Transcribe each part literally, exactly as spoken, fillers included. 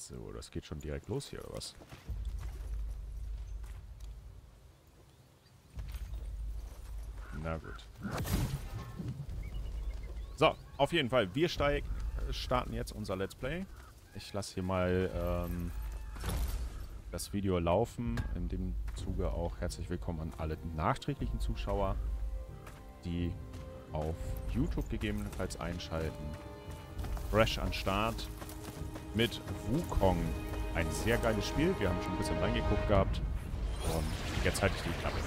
So, das geht schon direkt los hier, oder was? Na gut. So, auf jeden Fall. Wir steig, starten jetzt unser Let's Play. Ich lasse hier mal ähm, das Video laufen. In dem Zuge auch herzlich willkommen an alle nachträglichen Zuschauer, die auf YouTube gegebenenfalls einschalten. Fresh an Start mit Wukong. Ein sehr geiles Spiel. Wir haben schon ein bisschen reingeguckt gehabt. Und jetzt halte ich die Klappe.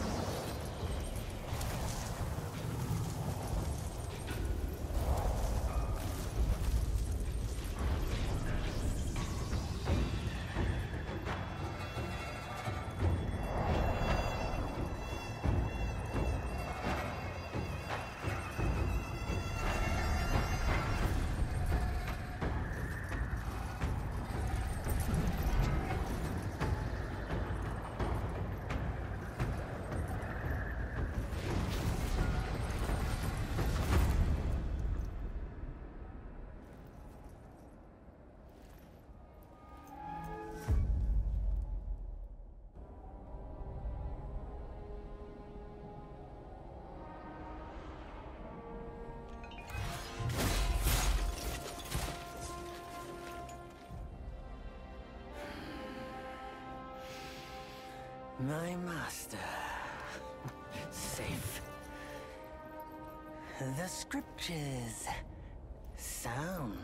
My master. Safe. The scriptures. Sound.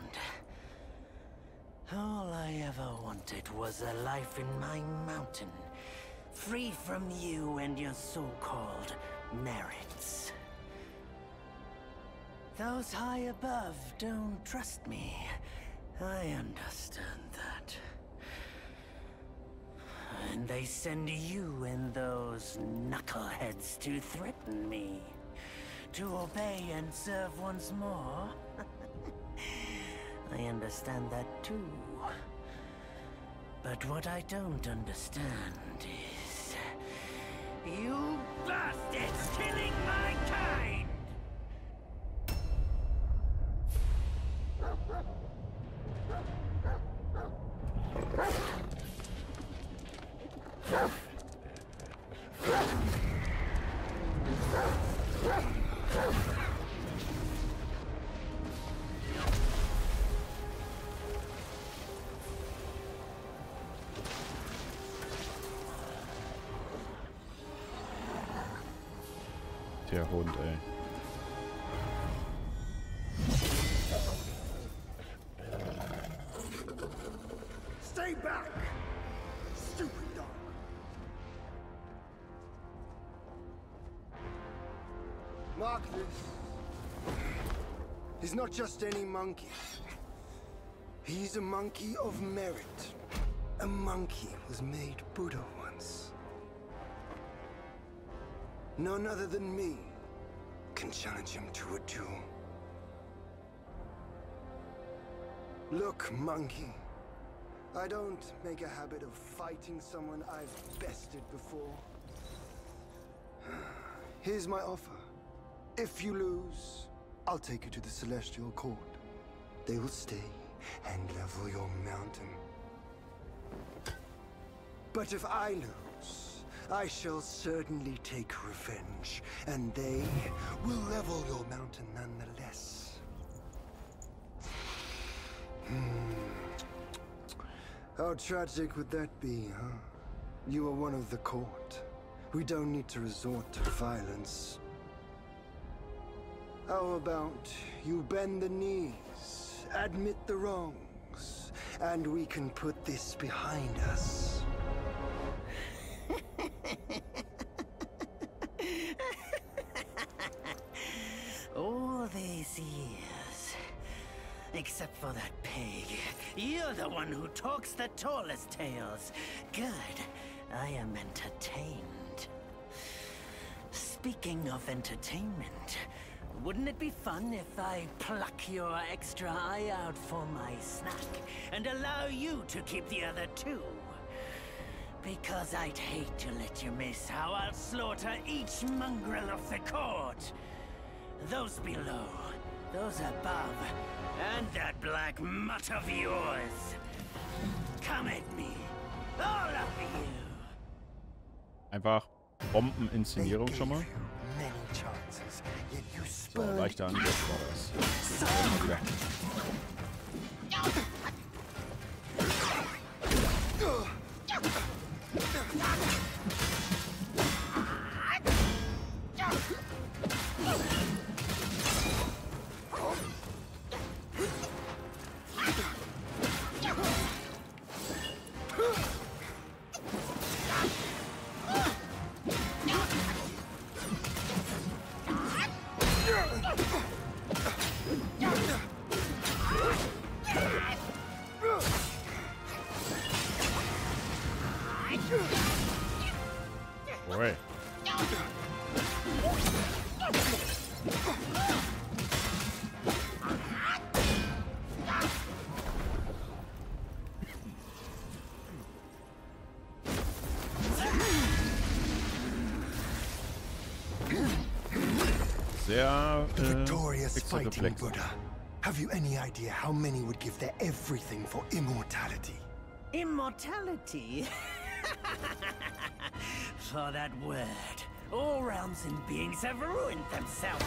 All I ever wanted was a life in my mountain, free from you and your so-called merits. Those high above don't trust me. I understand that. And they send you and those knuckleheads to threaten me. To obey and serve once more. I understand that too. But what I don't understand is... you bastards killing my kind! Der Hund, ey. Stay back, stupid dog. Mark this. He's not just any monkey. He's a monkey of merit. A monkey was made Buddha once. None other than me can challenge him to a duel. Look, monkey. I don't make a habit of fighting someone I've bested before. Here's my offer. If you lose, I'll take you to the Celestial Court. They will stay and level your mountain. But if I lose, I shall certainly take revenge, and they will level your mountain nonetheless. Hmm. How tragic would that be, huh? You are one of the court. We don't need to resort to violence. How about you bend the knees, admit the wrongs, and we can put this behind us? All these years, except for that pig, you're the one who talks the tallest tales. Good, I am entertained. Speaking of entertainment, wouldn't it be fun if I pluck your extra eye out for my snack and allow you to keep the other two? Because I'd hate to let you miss how I'll slaughter each mongrel of the court. Those below, those above, and that black mutt of yours. Come at me. All of you. Einfach Bombeninszenierung schon mal. Many chances, yet you So, spurned leichter Angriff war das. Ja. Boy. Sehr äh, victorious fixe fighting Reflexe. Buddha. Have you any idea how many would give their everything for immortality? Immortality? For that word, all realms and beings have ruined themselves.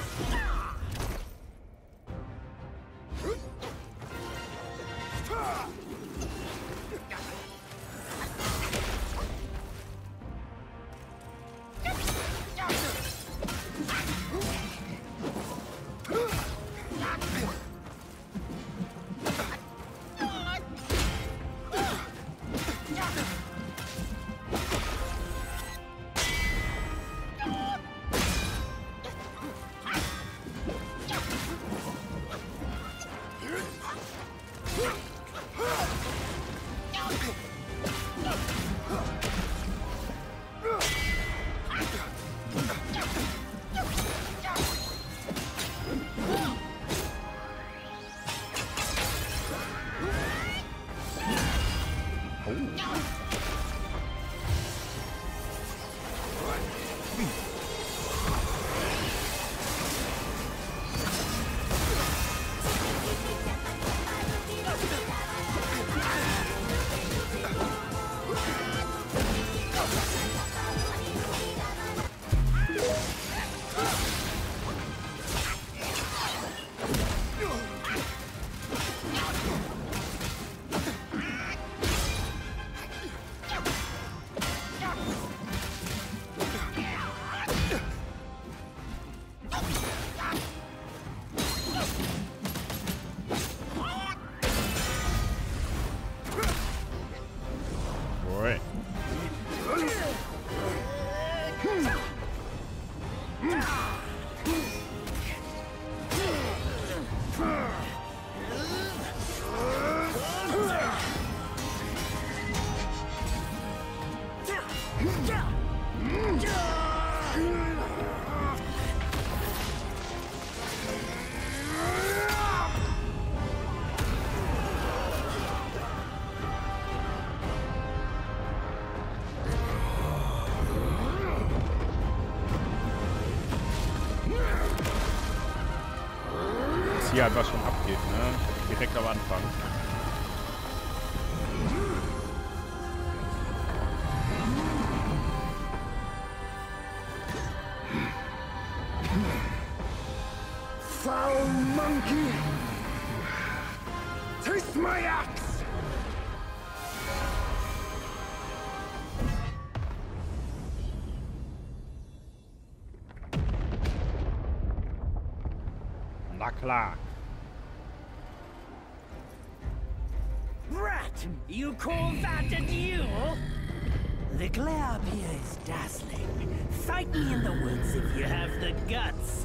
Boy. Hier einfach schon abgeht, ne? Direkt am Anfang. Foul monkey! Taste my axe! Na klar. Rat! You call that a duel? The glare up here is dazzling. Fight me in the woods if you have the guts.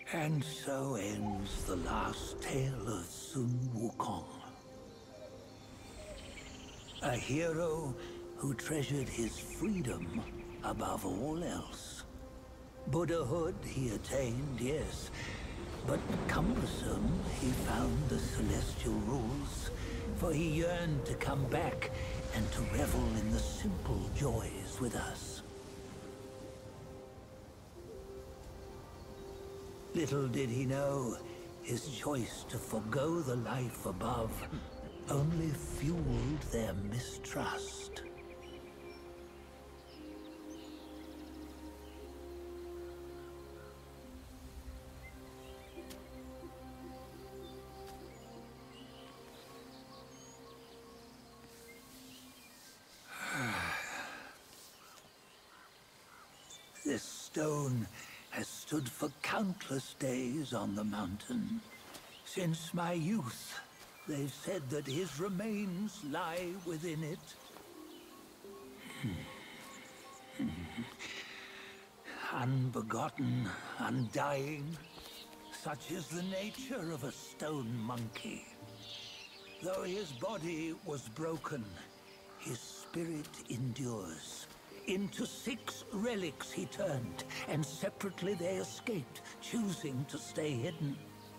And so ends the last tale of Sun Wukong. A hero who treasured his freedom above all else. Buddhahood he attained, yes, but cumbersome he found the celestial rules, for he yearned to come back and to revel in the simple joys with us. Little did he know, his choice to forgo the life above only fueled their mistrust. This stone has stood for countless days on the mountain. Since my youth, they've said that his remains lie within it. Hmm. Hmm. Unbegotten, undying, such is the nature of a stone monkey. Though his body was broken, his spirit endures. Into six relics he turned, and separately they escaped, choosing to stay hidden.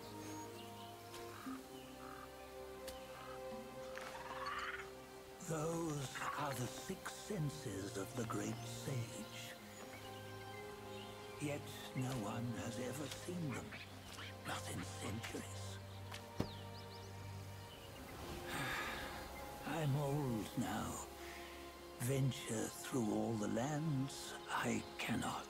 Those are the six senses of the great sage. Yet no one has ever seen them, not in centuries. I'm old now. Venture through all the lands I cannot.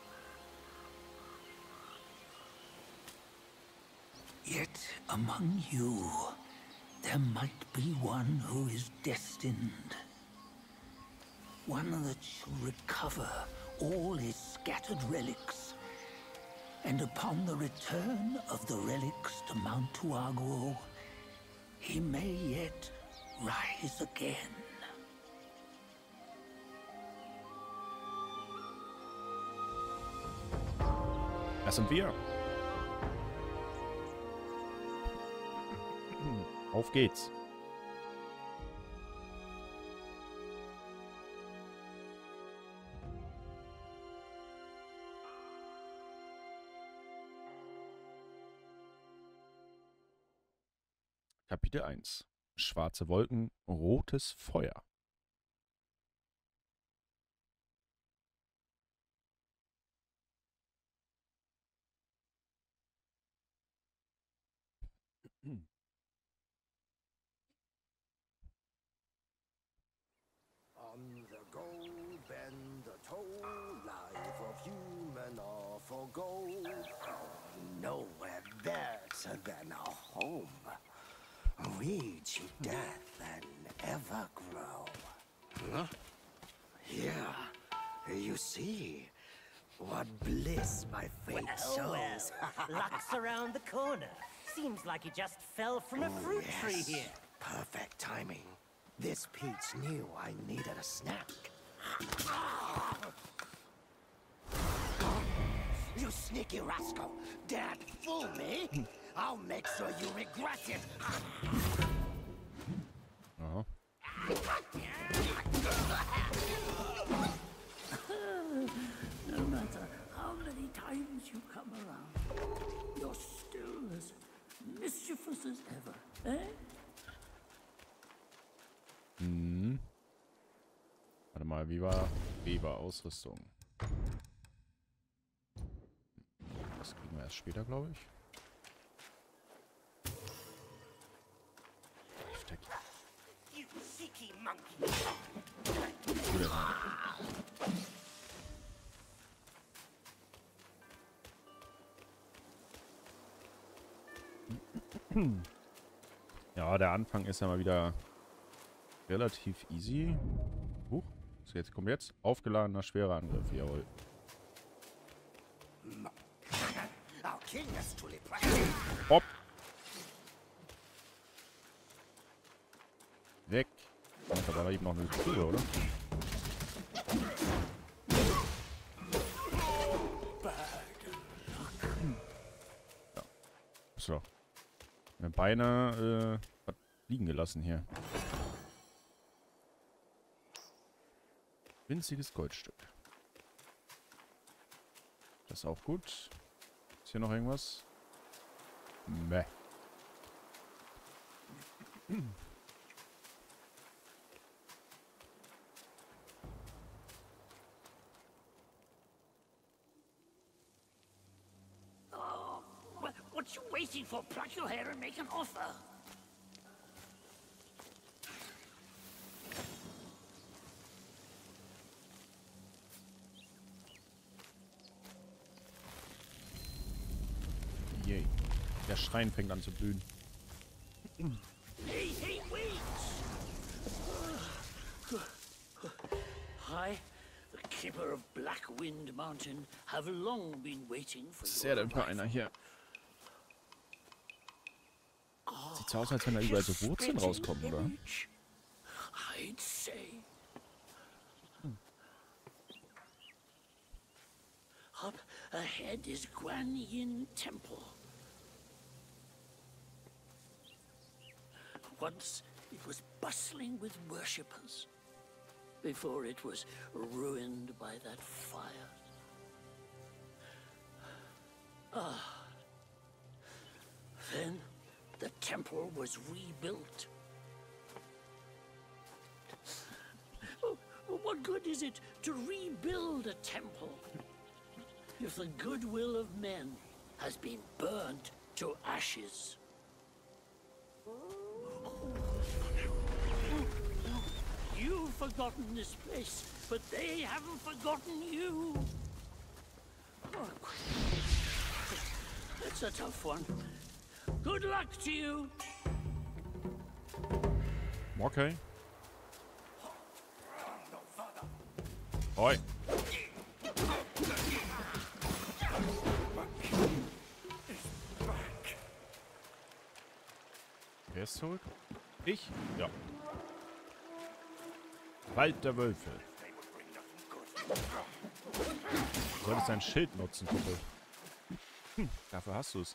Yet among you, there might be one who is destined. One that shall recover all his scattered relics. And upon the return of the relics to Mount Tuaguo, he may yet rise again. Das sind wir. Auf geht's. Kapitel eins. Schwarze Wolken, rotes Feuer. On the go, bend the toe, life of human or for gold. Nowhere better than a home. We cheat death and ever grow. Huh? Here, you see what bliss my fate Well, shows. well, luck's around the corner. Seems like he just fell from a fruit Yes. tree here. Perfect timing. This Peach knew I needed a snack. You sneaky rascal! Dare fool me? I'll make sure you regret it! Aha. No matter how many times you come around, you're still as mischievous as ever, eh? Hm. Warte mal, wie war, wie war Ausrüstung? Das kriegen wir erst später, glaube ich. Steck. You cheeky monkey. Ja, der Anfang ist ja mal wieder relativ easy. Huch, so jetzt kommt jetzt aufgeladener schwerer Angriff, jawohl. Hopp. Weg. Und da war eben noch eine Kugel, oder? So. Mir beinahe äh, was liegen gelassen hier. Winziges Goldstück. Das ist auch gut. Ist hier noch irgendwas? Meh. Oh, what, what you waiting for? Pluck your hair and make an offer. Yay. Der Schrein fängt an zu blühen. Hey, hey, wait! I, the keeper of Blackwind Mountain, have long been waiting for Sehr your dankbar einer arrival. hier. Sieht so aus, als wenn da überall so Wurzeln rauskommen, oder? I'd say. Up ahead is Guan Yin Temple. Once it was bustling with worshippers, before it was ruined by that fire. Ah. Then the temple was rebuilt. Oh, what good is it to rebuild a temple if the goodwill of men has been burned to ashes? You've forgotten this place, but they haven't forgotten you. Oh, that's a tough one. Good luck to you. Okay. Oi. Wer ist zurück? Ich? Ja. Wald der Wölfe. Du solltest dein Schild nutzen, Kumpel. Hm, dafür hast du es.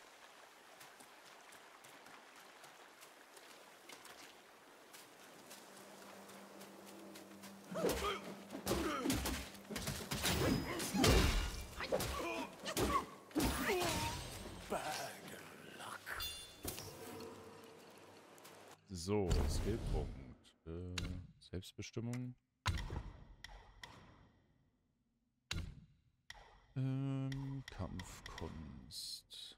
So, Skillpunkt. Äh, Selbstbestimmung. Ähm, Kampfkunst.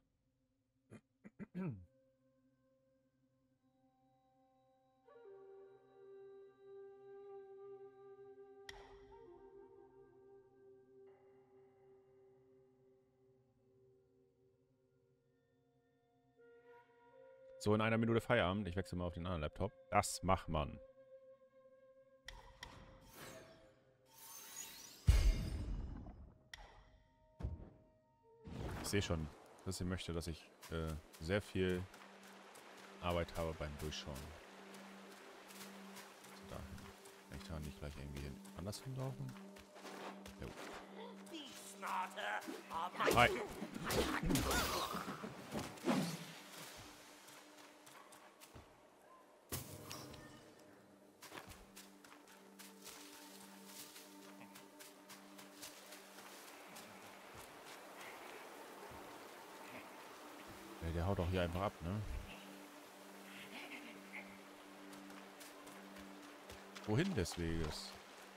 So, in einer Minute Feierabend. Ich wechsle mal auf den anderen Laptop. Das macht man. Ich sehe schon, dass sie möchte, dass ich äh, sehr viel Arbeit habe beim Durchschauen. So, dahin. Kann ich da nicht gleich irgendwie anders hinlaufen? Jo. Hi. Ja, der haut doch hier einfach ab, ne? Wohin des Weges?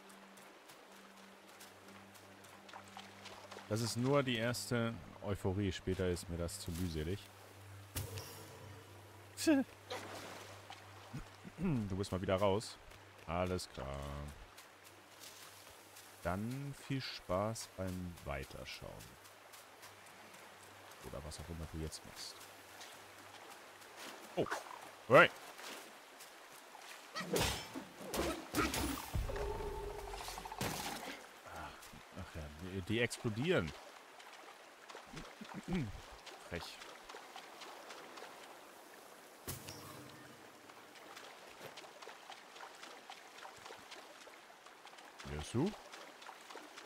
Das ist nur die erste Euphorie. Später ist mir das zu mühselig. Du bist mal wieder raus. Alles klar. Dann viel Spaß beim Weiterschauen. Oder was auch immer du jetzt machst. Oh. Right. Ach ja, die, die explodieren. Frech. Hörst du?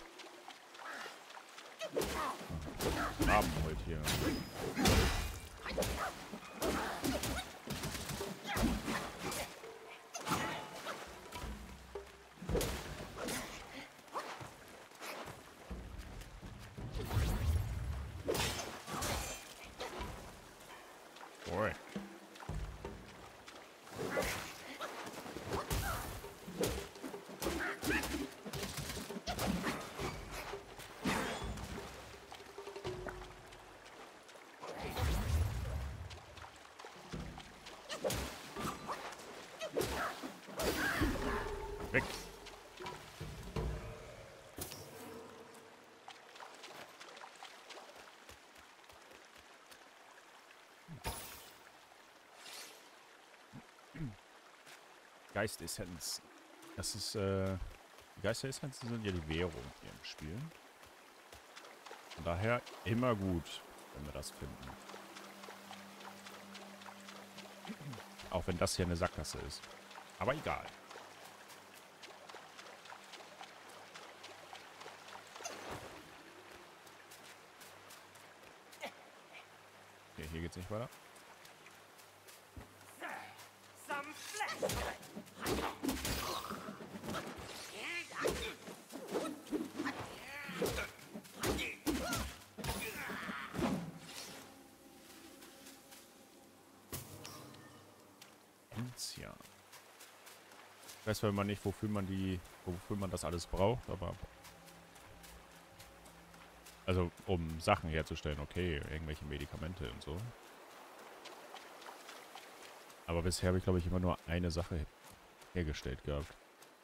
Abendholt hier. Boy. Weg. Geistessenz. Das ist, äh, die Geistessenzen sind ja die Währung hier im Spiel. Von daher immer gut, wenn wir das finden. Auch wenn das hier eine Sackgasse ist. Aber egal. Okay, hier geht's nicht weiter. Enzian. Ich weiß zwar immer nicht, wofür man die, wofür man das alles braucht, aber also um Sachen herzustellen, okay, irgendwelche Medikamente und so. Aber bisher habe ich, glaube ich, immer nur eine Sache hergestellt gehabt.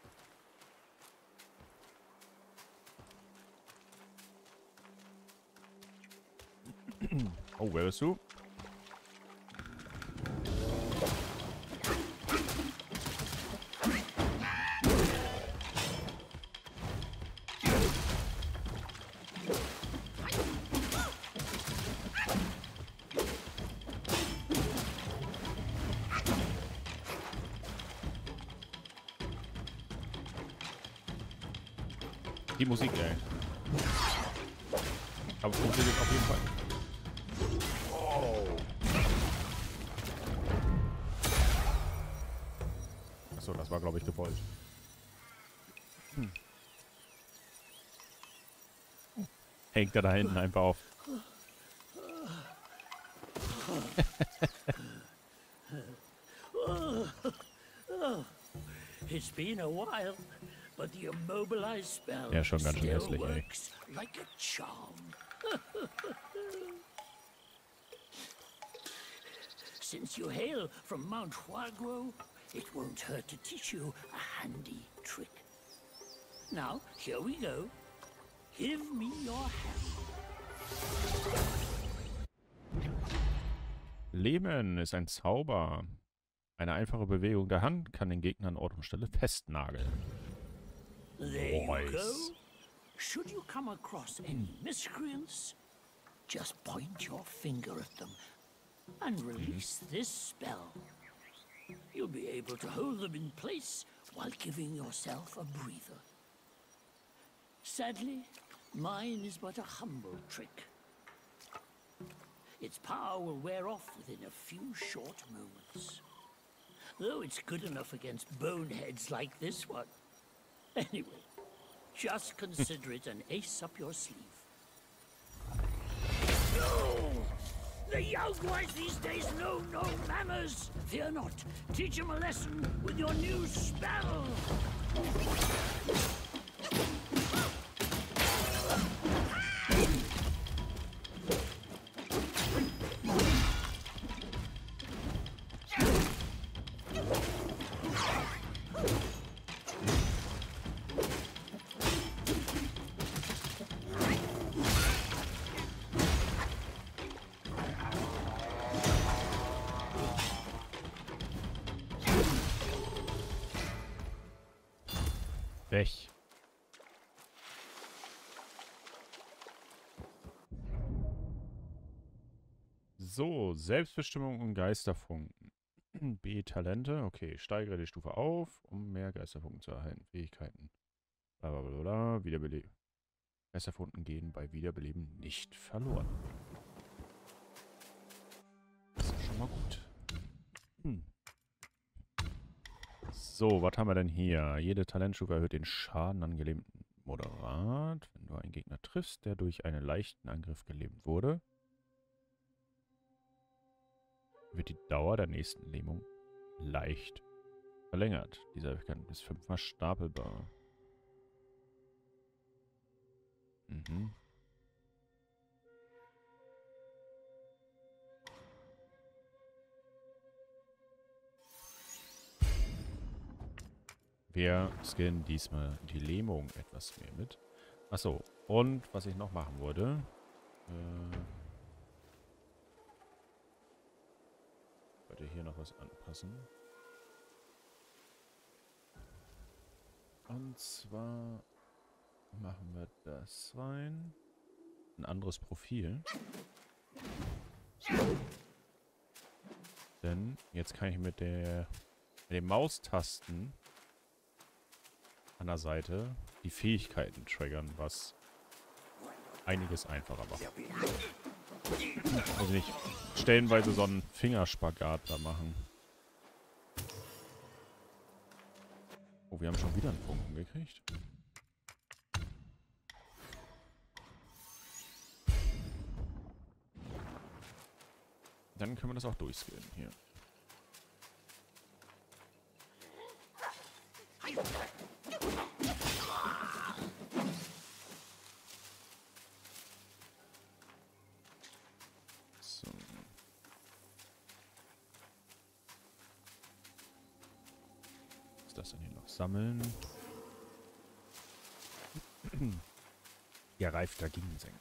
Oh, wer bist du? Die Musik, ey. Aber funktioniert auf jeden Fall. Oh. Achso, das war, glaube ich, gewollt. Hm. Hängt er da hinten einfach auf. It's been a while, but the immobilized spell Ja, schon ganz schön still hässlich, ey. works like a charm. Since you hail from Mount Huagro, it won't hurt to teach you a handy trick. Now, here we go. Give me your hand. Leben ist ein Zauber. Eine einfache Bewegung der Hand kann den Gegner an Ort und Stelle festnageln. There Nice. you go. Should you come across any miscreants, just point your finger at them and release this spell. You'll be able to hold them in place while giving yourself a breather. Sadly, mine is but a humble trick. Its power will wear off within a few short moments. Though it's good enough against boneheads like this one. Anyway, just consider it an ace up your sleeve. No! The young ones these days know no manners! Fear not. Teach them a lesson with your new spell! Weg. So, Selbstbestimmung und Geisterfunken. B, Talente. Okay, steigere die Stufe auf, um mehr Geisterfunken zu erhalten. Fähigkeiten. Blablabla. Wiederbeleben. Geisterfunken gehen bei Wiederbeleben nicht verloren. So, was haben wir denn hier? Jede Talentstufe erhöht den Schaden an Gelähmten moderat. Wenn du einen Gegner triffst, der durch einen leichten Angriff gelähmt wurde, wird die Dauer der nächsten Lähmung leicht verlängert. Dieser kann bis fünfmal stapelbar. Mhm. Wir skillen diesmal die Lähmung etwas mehr mit. Achso, und was ich noch machen würde. Äh, wollte hier noch was anpassen. Und zwar machen wir das rein. Ein anderes Profil. So. Denn jetzt kann ich mit der mit den Maustasten an der Seite die Fähigkeiten triggern, was einiges einfacher macht. Also nicht stellenweise so einen Fingerspagat da machen. Oh, wir haben schon wieder einen Punkt gekriegt. Dann können wir das auch durchskillen hier. So. Was ist das denn hier noch? Sammeln. Gereifter Ginseng.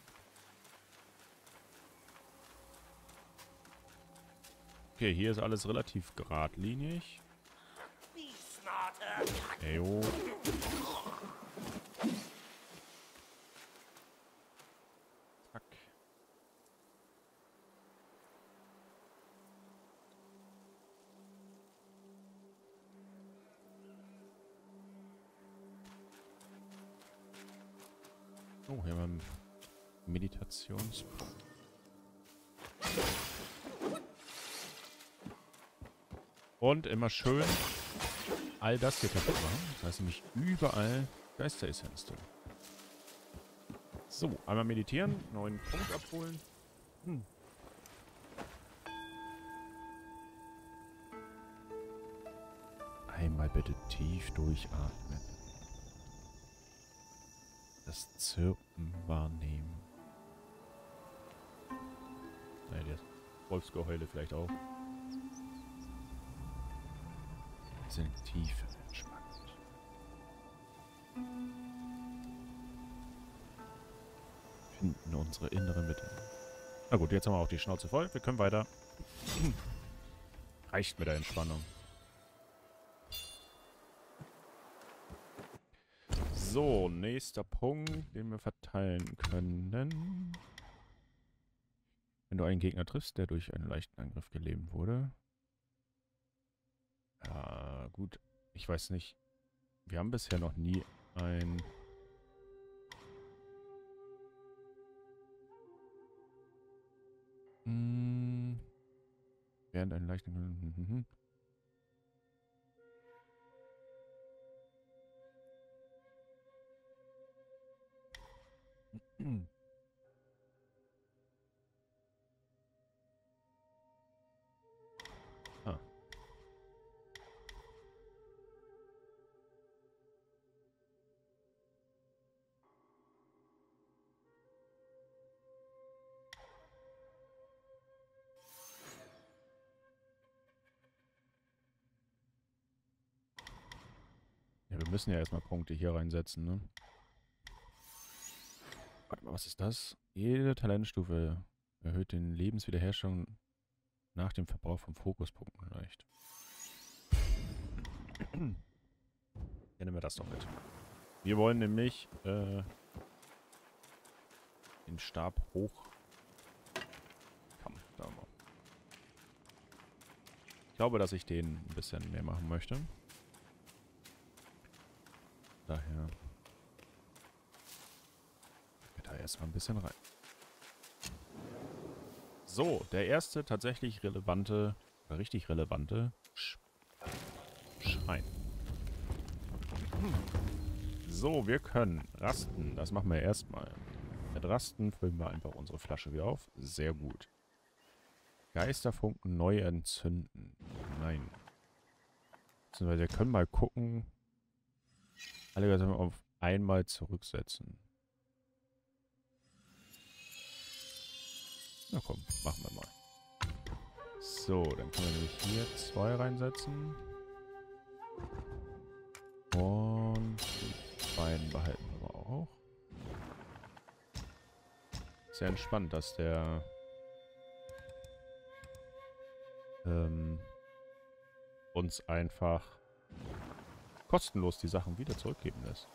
Okay, hier ist alles relativ geradlinig. Ejo. Zack. Oh, hier haben wir einen Meditationspunkt. Und immer schön all das hier kaputt machen. Das heißt nämlich überall Geisteressenz drin. So, einmal meditieren, neuen Punkt abholen. Hm. Einmal bitte tief durchatmen. Das Zirpen wahrnehmen. Naja, das Wolfsgeheule vielleicht auch. Wir sind tief entspannt. Finden unsere innere Mitte. Na gut, jetzt haben wir auch die Schnauze voll. Wir können weiter. Reicht mit der Entspannung. So, nächster Punkt, den wir verteilen können. Wenn du einen Gegner triffst, der durch einen leichten Angriff gelähmt wurde. Ja, gut. Ich weiß nicht. Wir haben bisher noch nie ein... Hm, während ein leichten... Hm, hm. Ah. Ja, wir müssen ja erstmal Punkte hier reinsetzen, ne? Warte mal, was ist das? Jede Talentstufe erhöht den Lebenswiederherstellung nach dem Verbrauch von Fokuspunkten leicht. Dann nehmen wir das doch mit. Wir wollen nämlich äh, den Stab hoch. Komm, da mal. Ich glaube, dass ich den ein bisschen mehr machen möchte. Daher da erstmal ein bisschen rein. So, der erste tatsächlich relevante, richtig relevante Sch Schrein. So, wir können rasten. Das machen wir erstmal. Mit Rasten füllen wir einfach unsere Flasche wieder auf. Sehr gut. Geisterfunken neu entzünden. Nein. Beziehungsweise wir können mal gucken. Alle Geister auf einmal zurücksetzen. Na komm, machen wir mal. So, dann können wir nämlich hier zwei reinsetzen. Und die beiden behalten wir auch. Sehr entspannt, dass der ähm, uns einfach kostenlos die Sachen wieder zurückgeben lässt.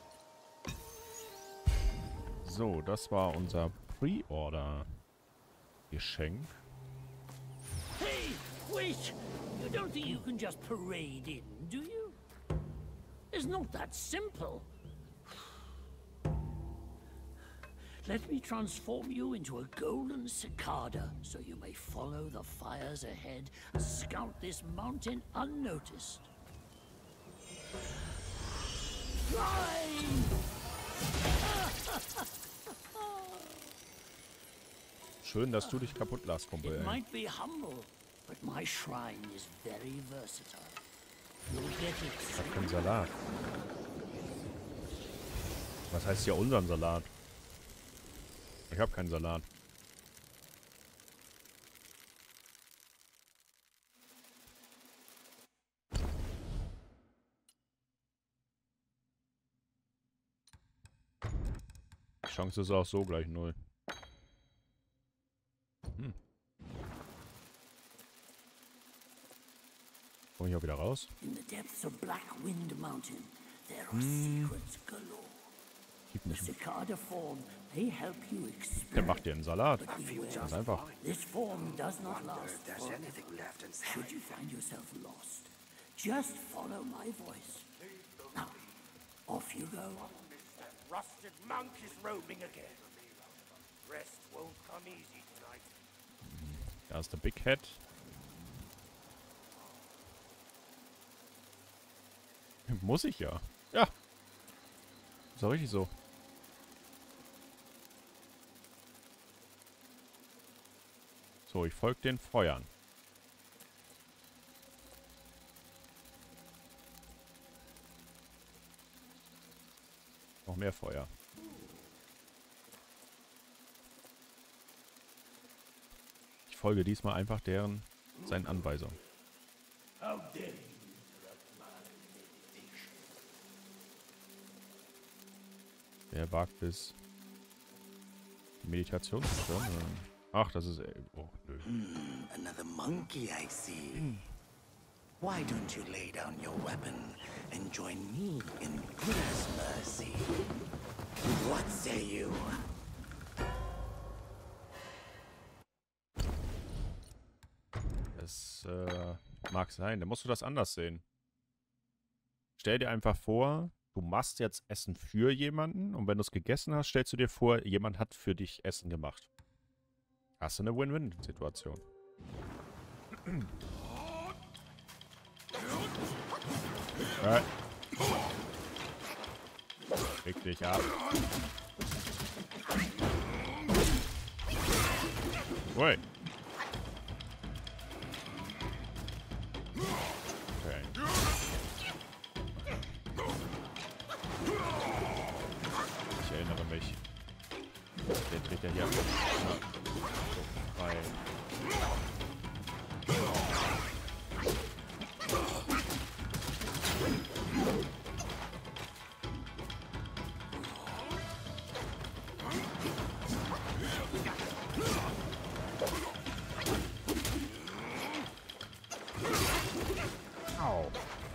So, das war unser Pre-Order-Geschenk. Hey, wait! You don't think you can just parade in, do you? It's not that simple. Let me transform you into a golden cicada, so you may follow the fires ahead and scout this mountain unnoticed. Fly! Schön, dass du dich kaputt lässt, Kumpel. It might be humble, but my shrine is very versatile. You'll get it. Ich hab keinen Salat. Was heißt hier unseren Salat? Ich hab keinen Salat. Die Chance ist auch so gleich null. Hm. Komm ich auch wieder raus? In the depths of Black Wind Mountain, there are secrets galore. Gib The nicht. cicada form may help you Der experiment. macht dir einen Salat. But beware. Ganz einfach. This form does not last forever. Should you find yourself lost, just follow my voice. Now, off you go. Rusted monk is roaming again. Rest won't come easy tonight. Da ist der Big Head. Muss ich ja. Ja. Ist doch richtig so. So, ich folge den Feuern. Noch mehr Feuer. Ich folge diesmal einfach deren seinen Anweisungen. How dare you? Wer wagt es, die Meditation zu stören? Ach, das ist... Oh, nö. Another monkey, I see. Why don't you lay down your weapon and join me in Buddha's mercy? What say you? Das äh, mag sein. Da musst du das anders sehen. Stell dir einfach vor, du machst jetzt Essen für jemanden und wenn du es gegessen hast, stellst du dir vor, jemand hat für dich Essen gemacht. Hast du eine Win-Win-Situation. Äh. Krieg dich ab. Ui. Okay. Ich erinnere mich. Der dreht ja hier. Ja. So, rein. Au.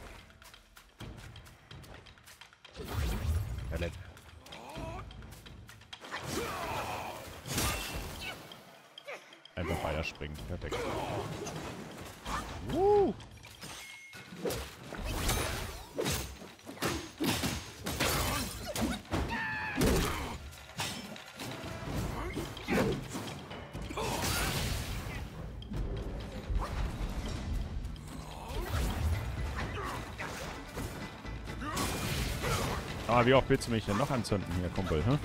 Ja, nett. Einfach weiterspringen. Perfekt. Uh. Ah, wie oft willst du mich denn noch anzünden hier, Kumpel, hä?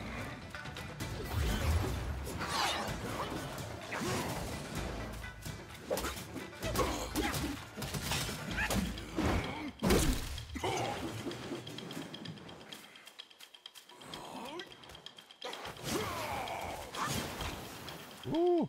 Uh.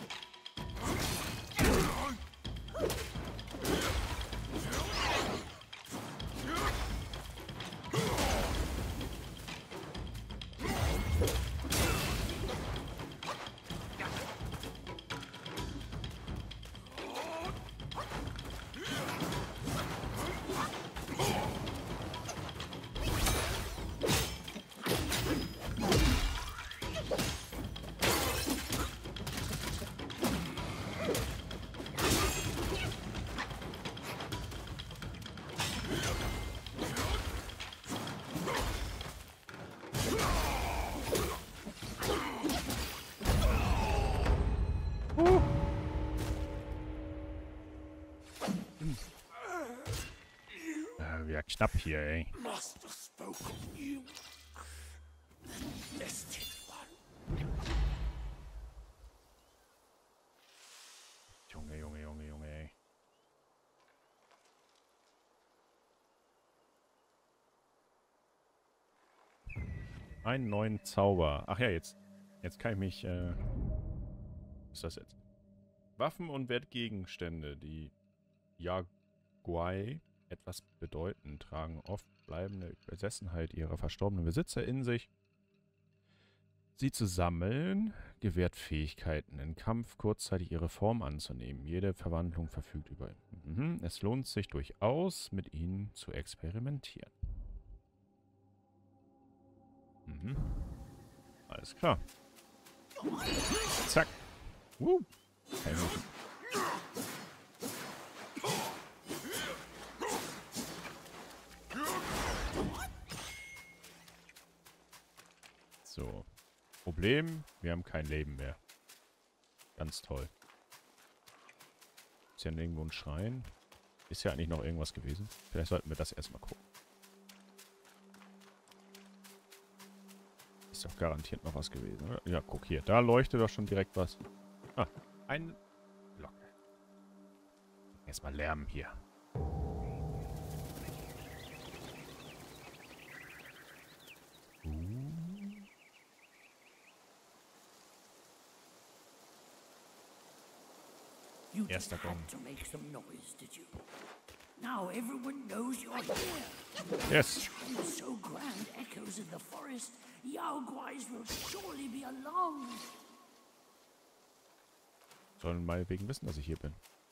Äh, ja, knapp hier, ey. Master spoke of you. The destined one. Junge, Junge, Junge, Junge, ey. Einen neuen Zauber. Ach ja, jetzt. Jetzt kann ich mich, äh... Was ist das jetzt? Waffen und Wertgegenstände, die Yaguai etwas bedeuten, tragen oft bleibende Besessenheit ihrer verstorbenen Besitzer in sich. Sie zu sammeln, gewährt Fähigkeiten, im Kampf kurzzeitig ihre Form anzunehmen. Jede Verwandlung verfügt über... Mhm. Es lohnt sich durchaus, mit ihnen zu experimentieren. Mhm. Alles klar. Zack. Uh. So. Problem, wir haben kein Leben mehr. Ganz toll. Ist ja irgendwo ein Schrein. Ist ja eigentlich noch irgendwas gewesen. Vielleicht sollten wir das erstmal gucken. Ist doch garantiert noch was gewesen, oder? Ja, guck hier. Da leuchtet doch schon direkt was. Ah, eine Glocke. Erstmal Lärm hier. You Erster just Gong. had to make some noise, did you? Now everyone knows you're here. Yes. And so grand echoes in the forest, Yaoguais will surely be alarmed. Sollen mal wegen wissen, dass ich hier bin.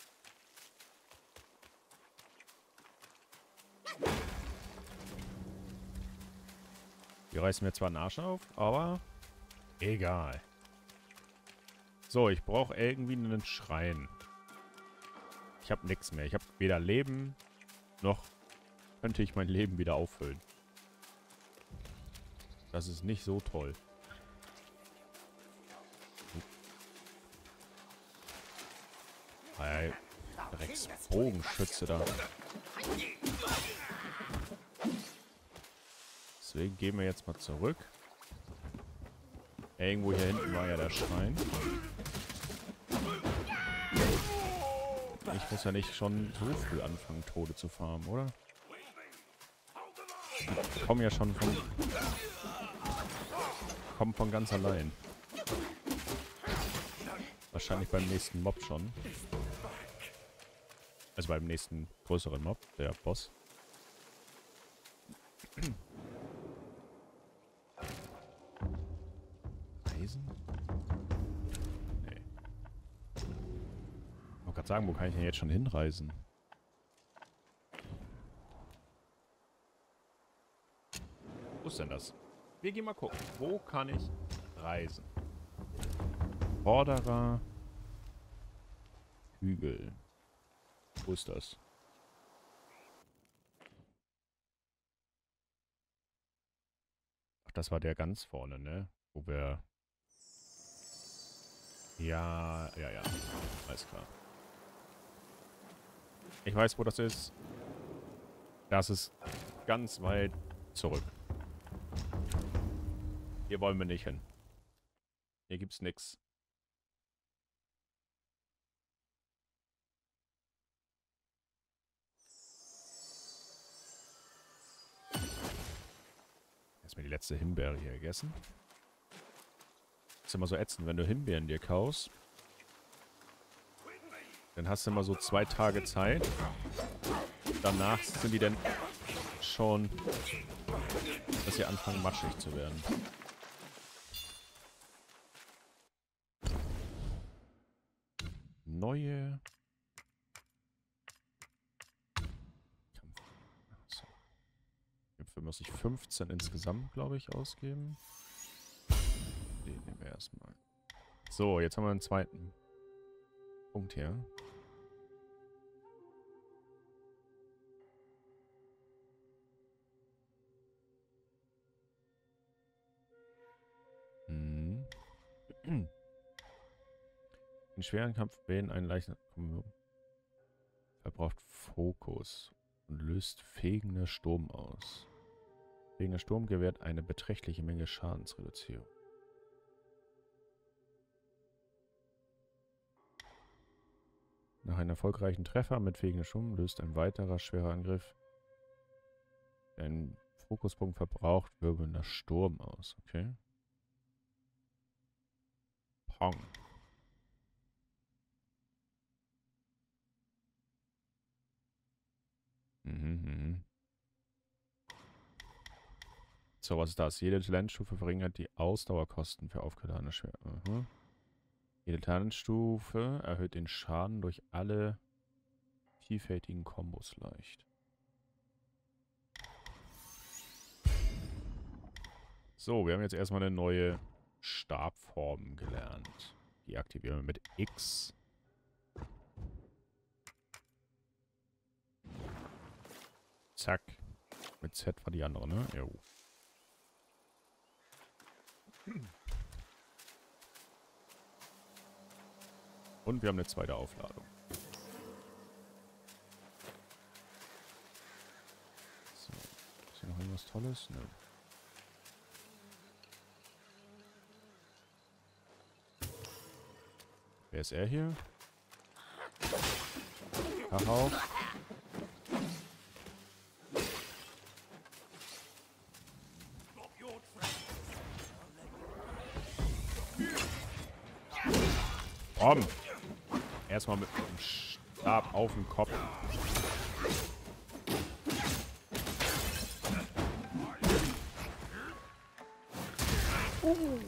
Die reißen mir zwar einen Arsch auf, aber egal. So, ich brauche irgendwie einen Schrein. Ich habe nichts mehr. Ich habe weder Leben, noch könnte ich mein Leben wieder auffüllen. Das ist nicht so toll. Hey, Drecks Bogenschütze da. Deswegen gehen wir jetzt mal zurück. Irgendwo hier hinten war ja der Schrein. Ich muss ja nicht schon so früh anfangen, Tode zu farmen, oder? Ich komme ja schon von... Kommen von ganz allein. Wahrscheinlich beim nächsten Mob schon. Also beim nächsten größeren Mob, der Boss. Eisen? Nee. Ich wollte gerade sagen, wo kann ich denn jetzt schon hinreisen? Wo ist denn das? Wir gehen mal gucken. Wo kann ich reisen? Vorderer Hügel. Wo ist das? Ach, das war der ganz vorne, ne? Wo wir... Ja, ja, ja. Alles klar. Ich weiß, wo das ist. Das ist ganz weit Zurück. Hier wollen wir nicht hin. Hier gibt's nix. Erstmal die letzte Himbeere hier gegessen. Ist immer so ätzend, wenn du Himbeeren dir kaufst. Dann hast du immer so zwei Tage Zeit. Danach sind die dann schon, dass sie anfangen matschig zu werden. Neue so. Hierfür muss ich fünfzehn insgesamt, glaube ich, ausgeben. Den nehmen wir erstmal. So, jetzt haben wir einen zweiten Punkt hier. Hm. In schweren Kampf wählen einen leichten verbraucht Fokus und löst fegender Sturm aus. Fegender Sturm gewährt eine beträchtliche Menge Schadensreduzierung. Nach einem erfolgreichen Treffer mit fegender Sturm löst ein weiterer schwerer Angriff einen Fokuspunkt verbraucht wirbelnder Sturm aus. Okay. Pong. Mhm, mhm. So, was ist das? Jede Talentstufe verringert die Ausdauerkosten für aufgeladene Schwert. Mhm. Jede Talentstufe erhöht den Schaden durch alle vielfältigen Kombos leicht. So, wir haben jetzt erstmal eine neue Stabform gelernt. Die aktivieren wir mit X. Zack. Mit Z war die andere, ne? Jo. Und wir haben eine zweite Aufladung. So. Ist hier noch irgendwas Tolles? Nö. Wer ist er hier? Hau. Komm! Erstmal mit dem Stab auf den Kopf. Uh.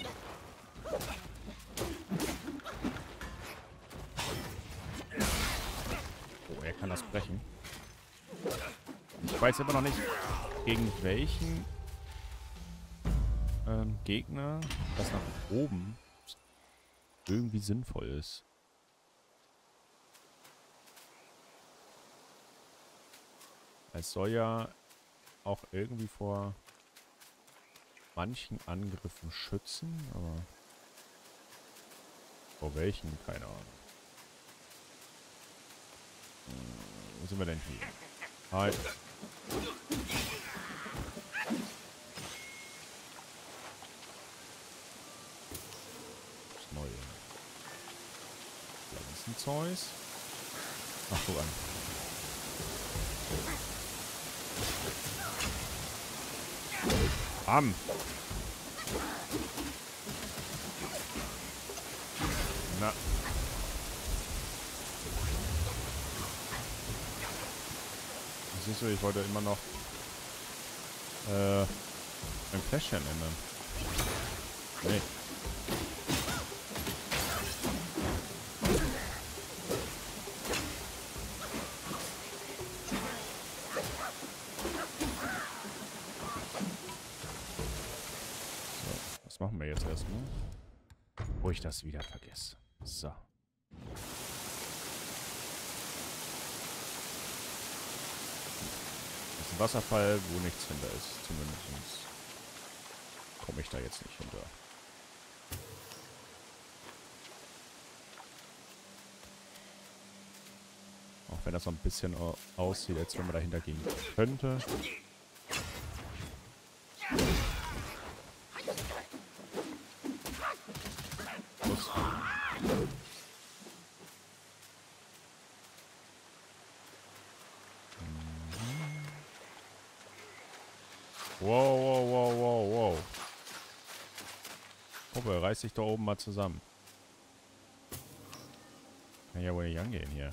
Oh, er kann das brechen. Ich weiß immer noch nicht, gegen welchen ähm, Gegner das nach oben irgendwie sinnvoll ist. Es soll ja auch irgendwie vor manchen Angriffen schützen, aber vor welchen? Keine Ahnung. Hm, wo sind wir denn hier? Hi. Das Neue. Pflanzenzeus. Ach, guck an. Bam. Na. Siehst du, ich wollte immer noch äh, ein Fläschchen ändern. Nee. Was machen wir jetzt erstmal? Wo ich das wieder vergesse. So. Das ist ein Wasserfall, wo nichts hinter ist. Zumindest komme ich da jetzt nicht hinter. Auch wenn das so ein bisschen aussieht, als wenn man dahinter gehen könnte. Wow, wow, wow, wow, wow. Puppe, reiß dich da oben mal zusammen. Kann ja wohl nicht angehen hier.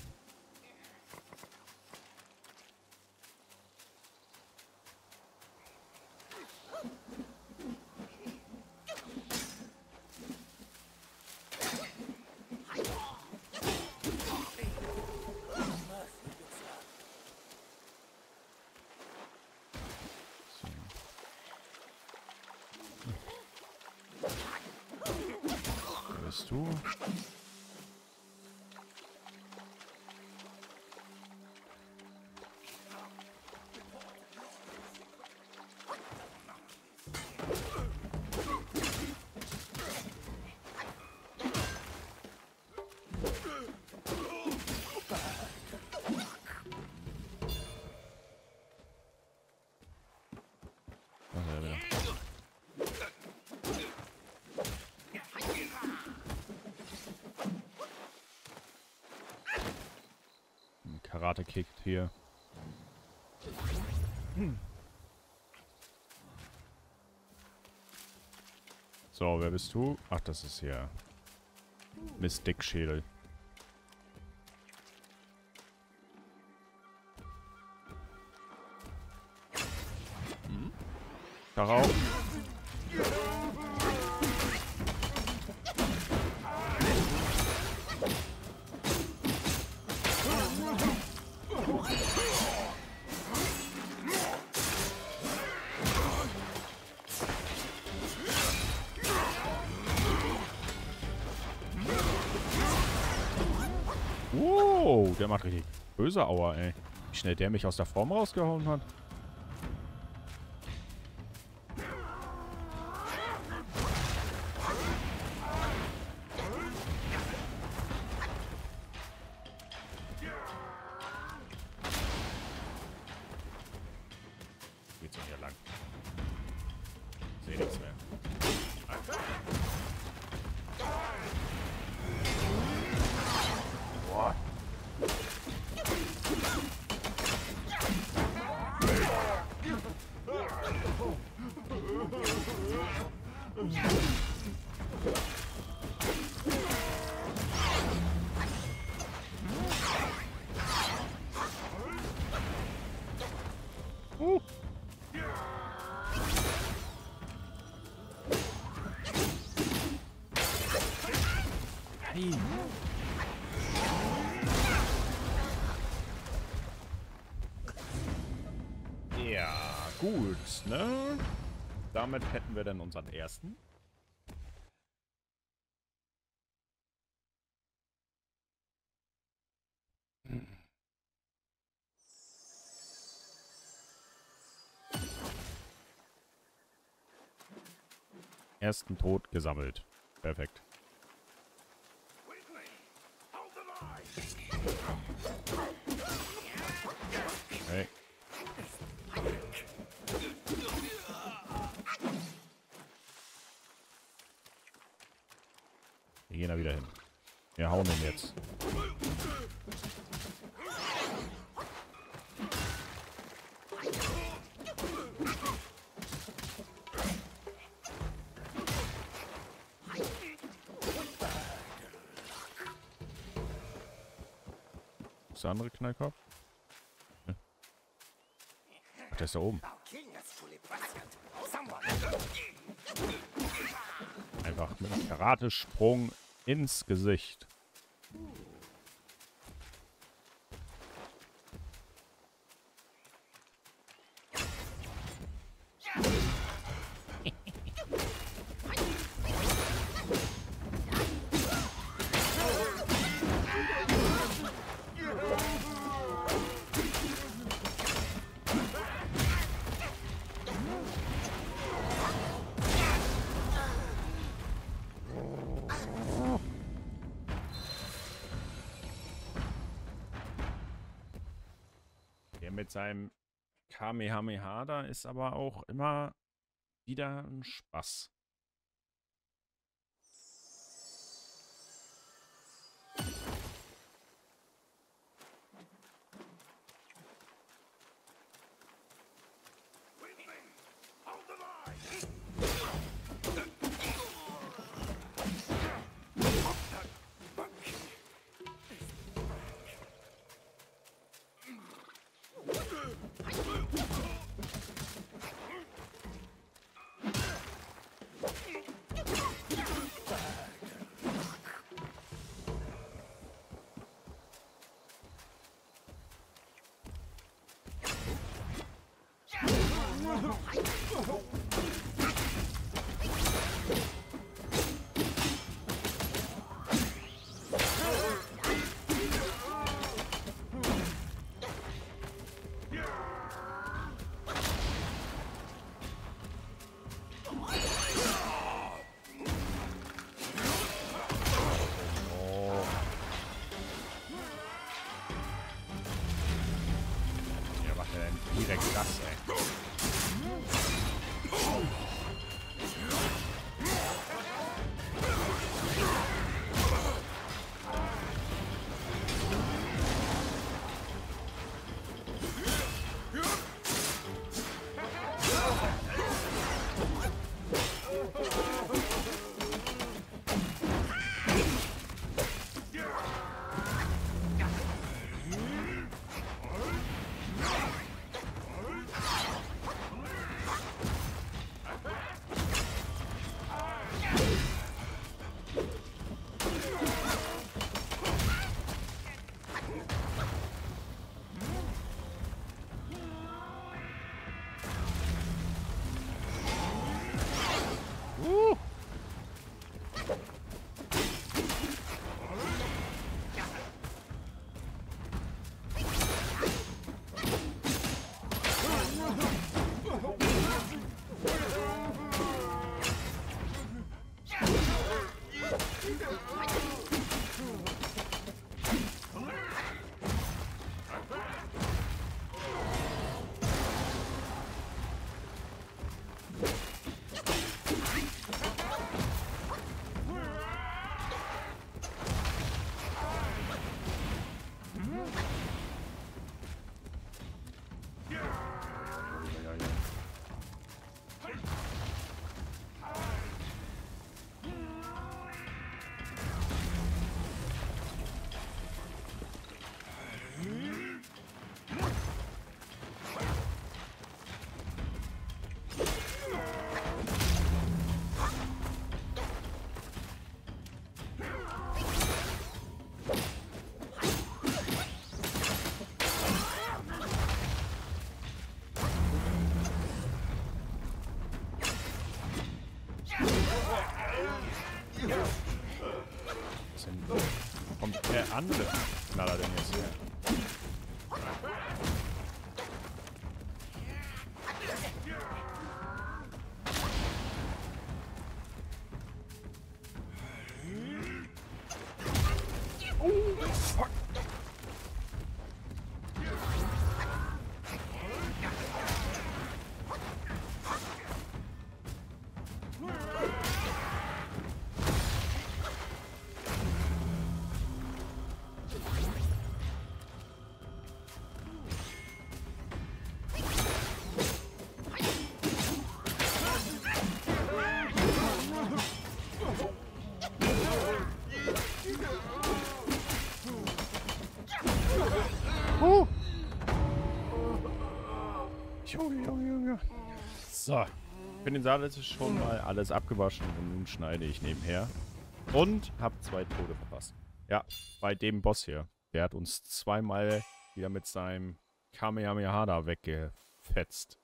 Bist du? Ach, ja, wieder. Karate kickt hier. Hm. So, wer bist du? Ach, das ist hier Miss Dickschädel. Hm. Darauf. Wow, der macht richtig böse Aua, ey. Wie schnell der mich aus der Form rausgehauen hat. Geht's denn hier lang? Ich seh nichts mehr. Boah. Uh. Hey. Ja, gut, ne? Damit hätten wir dann unseren ersten. Ersten Tod gesammelt. Perfekt. Hey. Wir gehen da wieder hin. Wir hauen ihn jetzt. Ist der andere Knallkopf? Hm. Ach, der ist da oben. Einfach mit einem Karatesprung ins Gesicht. Der mit seinem Kamehameha da ist aber auch immer wieder ein Spaß. Direkt das, ey. Kommt der andere Knaller denn jetzt her? Oh, fuck. Uh. Junge, Junge, Junge. So. Für den Saal ist schon mal alles abgewaschen und nun schneide ich nebenher. Und habe zwei Tode verpasst. Ja, bei dem Boss hier. Der hat uns zweimal wieder mit seinem Kamehameha da weggefetzt.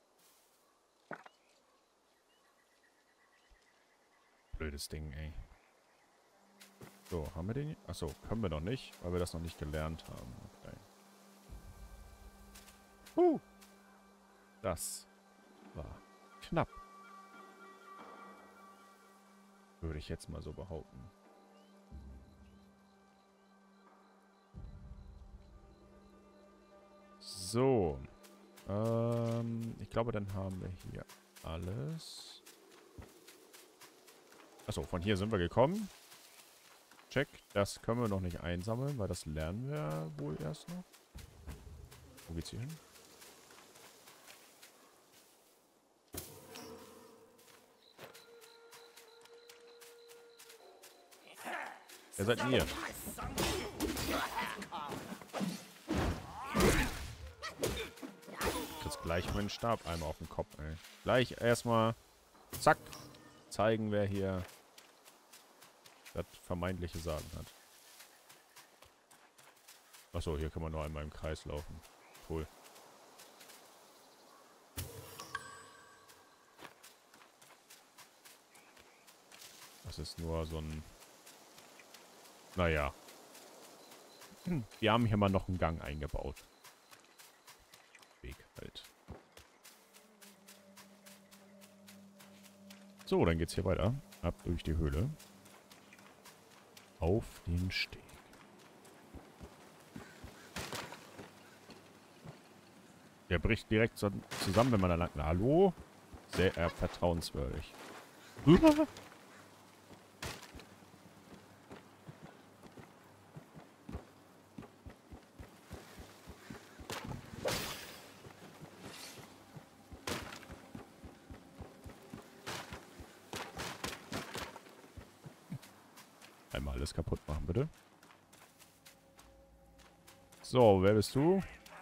Blödes Ding, ey. So, haben wir den? Achso, können wir noch nicht, weil wir das noch nicht gelernt haben. Okay. Uh, das war knapp. Würde ich jetzt mal so behaupten. So. Ähm, ich glaube, dann haben wir hier alles. Achso, von hier sind wir gekommen. Check. Das können wir noch nicht einsammeln, weil das lernen wir wohl erst noch. Wo geht's hier hin? Wer seid ihr? gleich meinen Stab einmal auf den Kopf, ey. Gleich erstmal, zack, zeigen, wer hier das vermeintliche Sagen hat. Achso, hier kann man nur einmal im Kreis laufen. Cool. Das ist nur so ein... Naja. Wir haben hier mal noch einen Gang eingebaut. Weg halt. So, dann geht's hier weiter. Ab durch die Höhle. Auf den Steg. Der bricht direkt so zusammen, wenn man da lang... Na, hallo? Sehr äh, vertrauenswürdig. Einmal alles kaputt machen, bitte. So, wer bist du?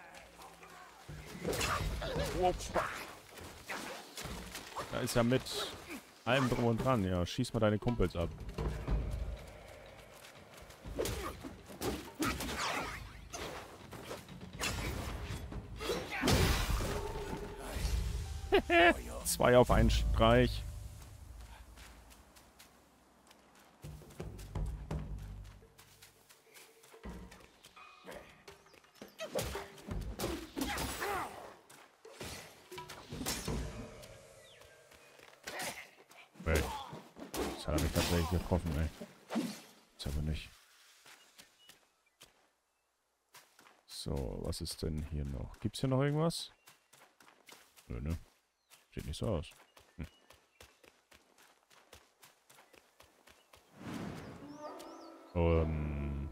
Da ist ja mit allem drum und dran. Ja, schieß mal deine Kumpels ab. Zwei auf einen Streich. Ey. Das hat er mich tatsächlich getroffen, ey. Ist aber nicht. So, was ist denn hier noch? Gibt's hier noch irgendwas? Nö, ne? Sieht nicht so aus. Hm. Ähm.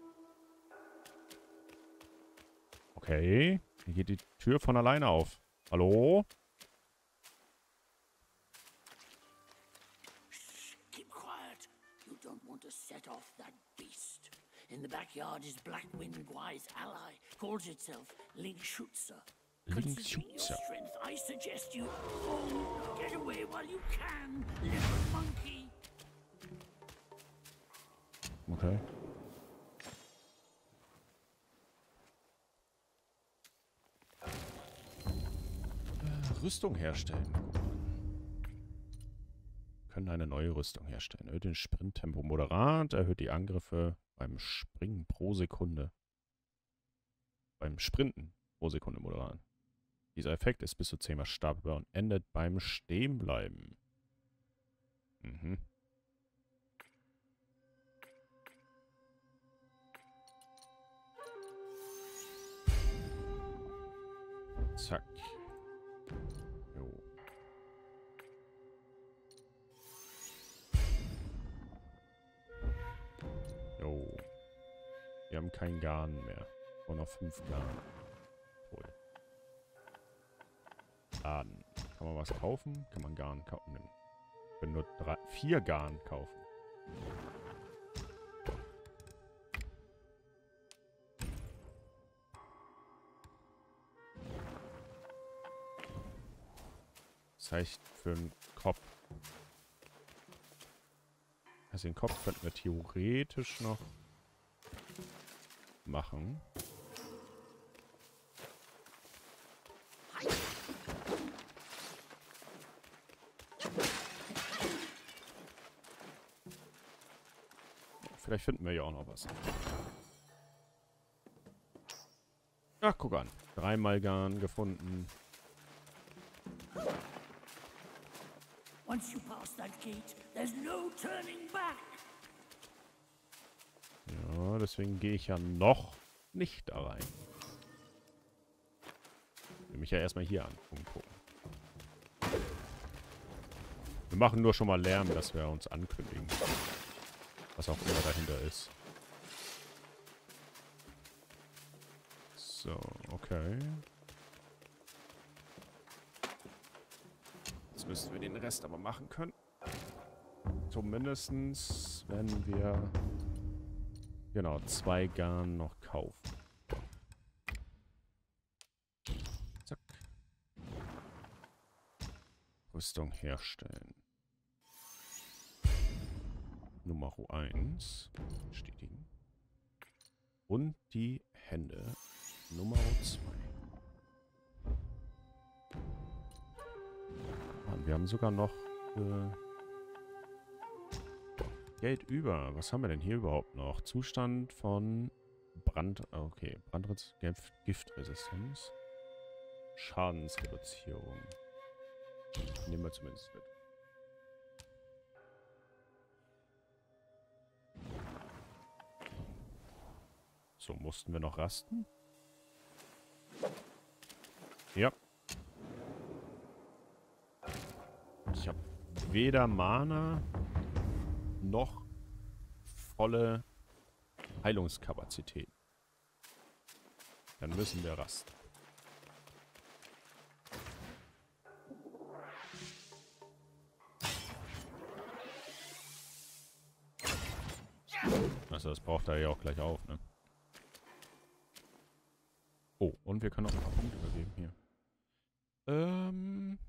Okay. Hier geht die Tür von alleine auf. Hallo? Keep quiet. You don't want to set off that beast. In the backyard is Blackwind Gwai's ally. Calls itself Linkshutzer. Considering your strength, I suggest you oh, get away while you can, little monkey. Okay. Äh, Rüstung herstellen. Können eine neue Rüstung herstellen. Erhöht den Sprinttempo moderat, erhöht die Angriffe beim Springen pro Sekunde. Beim Sprinten pro Sekunde moderat. Dieser Effekt ist bis zu zehnmal stapelbar und endet beim Stehenbleiben. Mhm. Zack. Jo. Jo. Wir haben kein Garn mehr. Und noch fünf Garn. Toll. Laden. Kann man was kaufen? Kann man Garn kaufen? Ich kann nur drei, vier Garn kaufen. Das heißt, für den Kopf. Also den Kopf könnten wir theoretisch noch machen. Vielleicht finden wir ja auch noch was. Ach, guck an. Dreimal Garn gefunden. Once you pass that gate, there's no turning back. Ja, deswegen gehe ich ja noch nicht da rein. Ich will mich ja erstmal hier angucken. Wir machen nur schon mal Lärm, dass wir uns ankündigen. Was auch immer dahinter ist. So, okay. Jetzt müssten wir den Rest aber machen können. Zumindestens, wenn wir genau zwei Garn noch kaufen. Zack. Rüstung herstellen. Nummer eins. Bestätigen. Und die Hände. Nummer zwei. Wir haben sogar noch äh, Geld über. Was haben wir denn hier überhaupt noch? Zustand von Brand... Okay, Brandrez... Giftresistenz. Schadensreduzierung. Nehmen wir zumindest mit. So, mussten wir noch rasten? Ja. Ich habe weder Mana noch volle Heilungskapazität. Dann müssen wir rasten. Also das braucht er ja auch gleich auf, ne? Oh, und wir können auch ein paar Punkte übergeben hier. Ähm...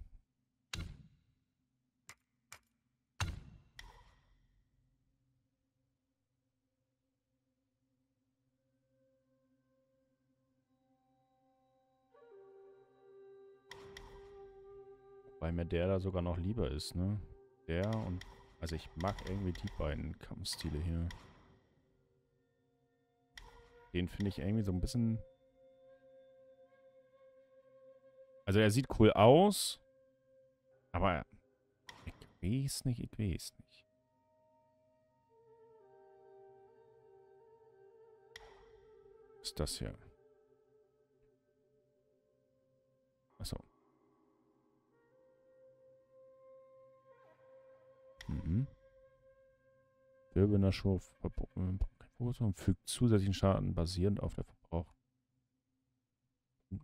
Weil mir der da sogar noch lieber ist, ne? Der und... Also ich mag irgendwie die beiden Kampfstile hier. Den finde ich irgendwie so ein bisschen... Also er sieht cool aus. Aber... Ich weiß nicht, ich weiß nicht. Was ist das hier? Achso. Mhm. Wirbelnder Schurf fügt zusätzlichen Schaden basierend auf der Verbrauch. Okay.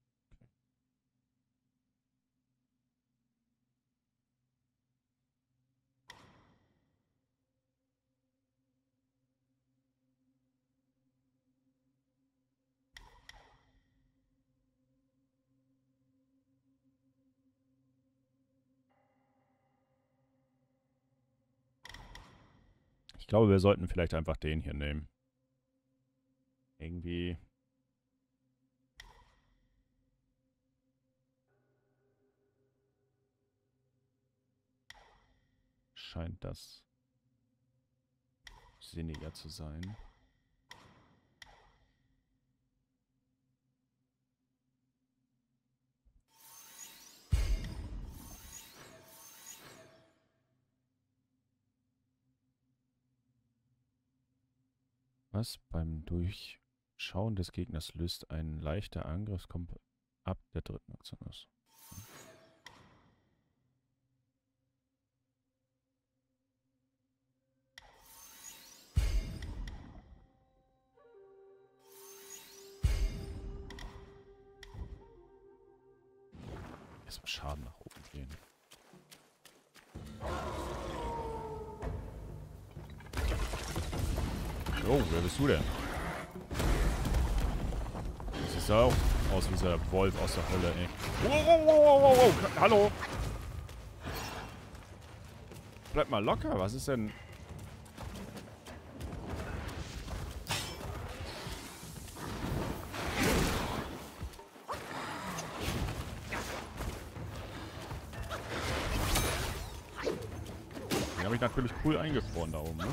Ich glaube, wir sollten vielleicht einfach den hier nehmen. Irgendwie... scheint das sinniger zu sein. Was beim Durchschauen des Gegners löst ein leichter Angriff, kommt ab der dritten Aktion aus. Erstmal Schaden nach oben gehen. Oh, wer bist du denn? Das sieht auch aus wie dieser Wolf aus der Hölle, ey. Wow, wow, wow, wow, wow. Hallo? Bleib mal locker, was ist denn... Den habe ich natürlich cool eingefroren da oben, ne?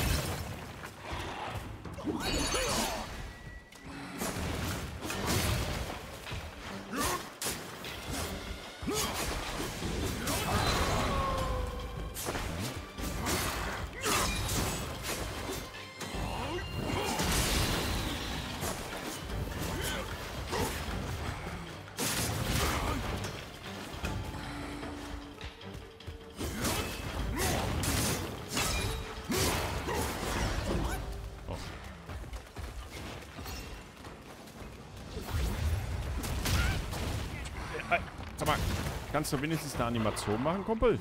Sag mal, kannst du wenigstens eine Animation machen, Kumpel?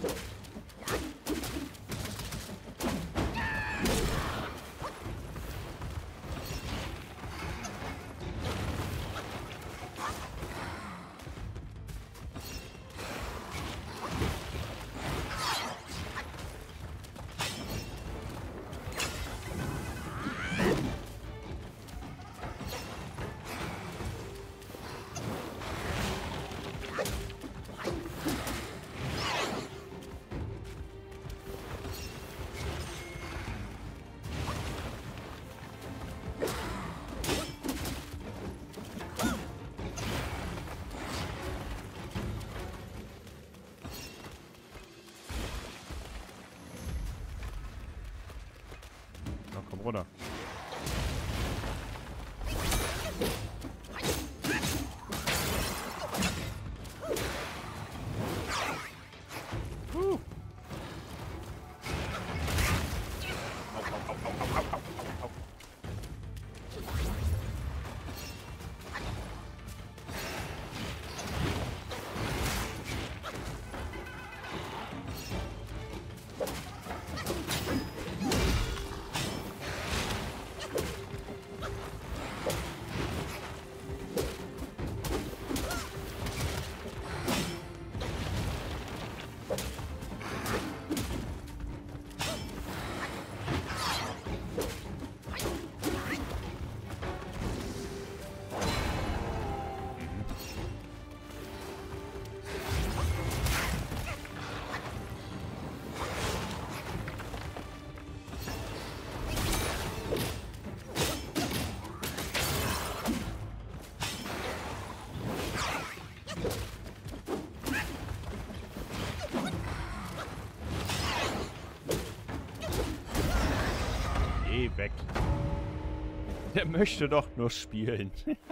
Der möchte doch nur spielen.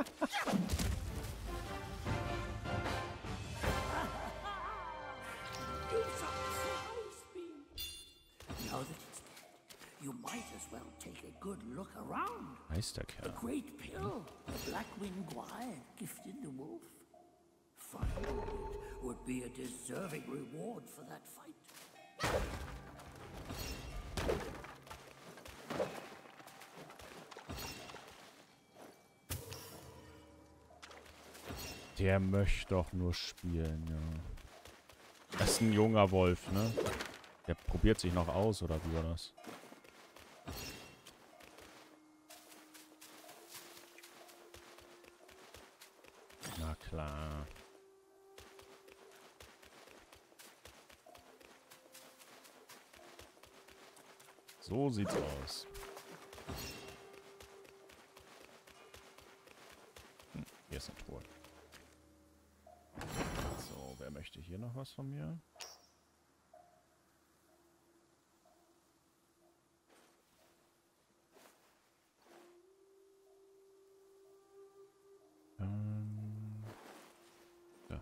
You might as well take a good look around. Meisterkerl. The great pill, the Blackwing Guai gifted the wolf. Finding it would be a deserving reward for that fight. Der möchte doch nur spielen, ja. Das ist ein junger Wolf, ne? Der probiert sich noch aus, oder wie war das? Na klar. So sieht's aus. Hm, hier ist eine Truhe. So, wer möchte hier noch was von mir? Ähm, ja.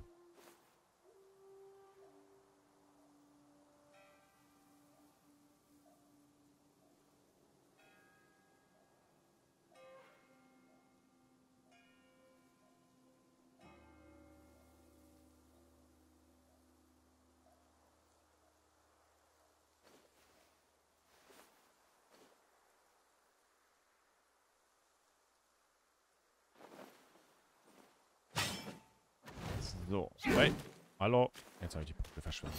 So, hey, hallo. Jetzt habe ich die Punkte verschwendet.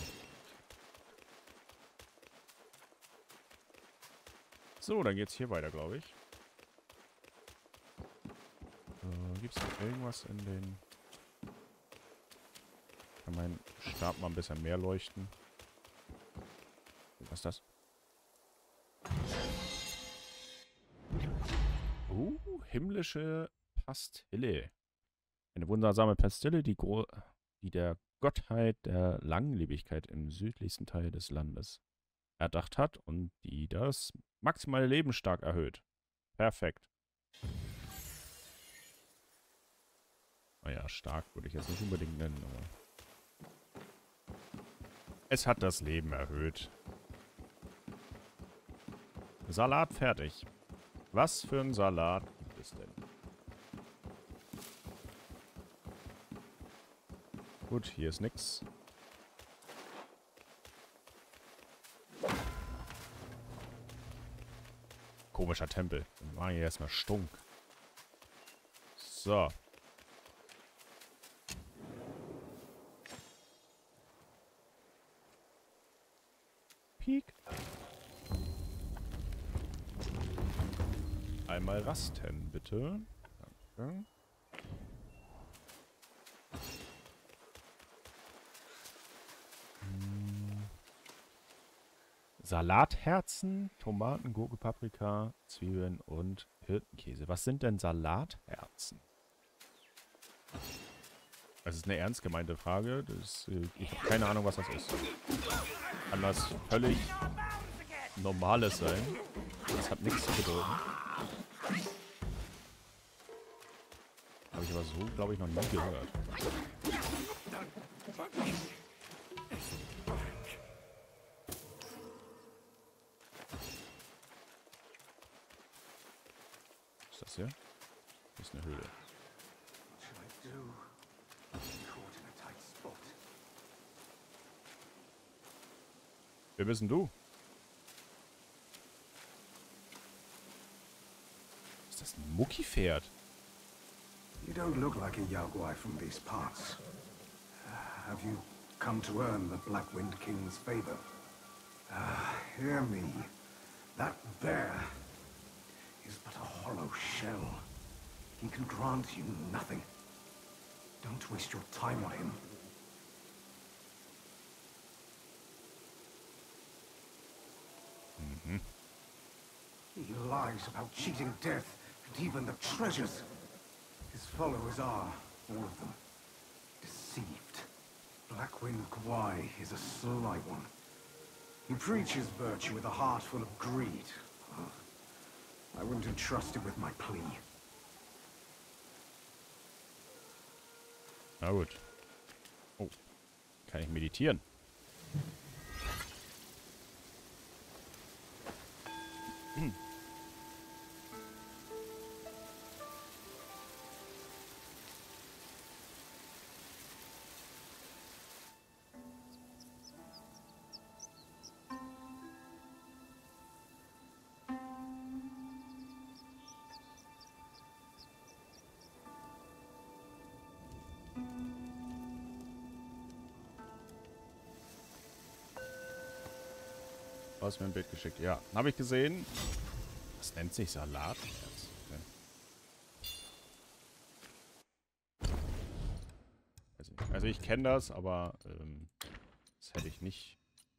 So, dann geht's hier weiter, glaube ich. Äh, Gibt es noch irgendwas in den... Kann mein Stab mal ein bisschen mehr leuchten? Was ist das? Uh, himmlische Pastille. Eine wundersame Pastille, die, Gro die der Gottheit der Langlebigkeit im südlichsten Teil des Landes erdacht hat und die das maximale Leben stark erhöht. Perfekt. Naja, stark würde ich jetzt nicht unbedingt nennen, aber es hat das Leben erhöht. Salat fertig. Was für ein Salat gibt es denn? Gut, hier ist nix. Komischer Tempel. Wir machen hier erstmal Stunk. So. Peek. Einmal rasten, bitte. Danke. Salatherzen, Tomaten, Gurke, Paprika, Zwiebeln und Hirtenkäse. Was sind denn Salatherzen? Das ist eine ernst gemeinte Frage. Das, äh, ich habe keine Ahnung, was das ist. Kann das völlig Normales sein? Das hat nichts zu bedeuten. Habe ich aber so, glaube ich, noch nie gehört. Was ist das hier? Das ist eine Höhle. Wer bist denn du? Ist das ein Muckipferd? You don't look like a Yaoguai from these parts. Uh, have you come to earn the Black Wind King's favor? Ah, uh, hear me. That bear is but a hollow shell. He can grant you nothing. Don't waste your time on him. Mm-hmm. He lies about cheating death and even the treasures. His followers are, all of them, deceived. Blackwind Guai is a sly one. He preaches virtue with a heart full of greed. Oh, I wouldn't entrust him with my plea. Na gut. Oh. Kann ich meditieren? Hm. Du hast mir ein Bild geschickt. Ja, habe ich gesehen. Das nennt sich Salat jetzt. Okay. Weiß ich nicht. Also ich kenne das, aber ähm, das hätte ich nicht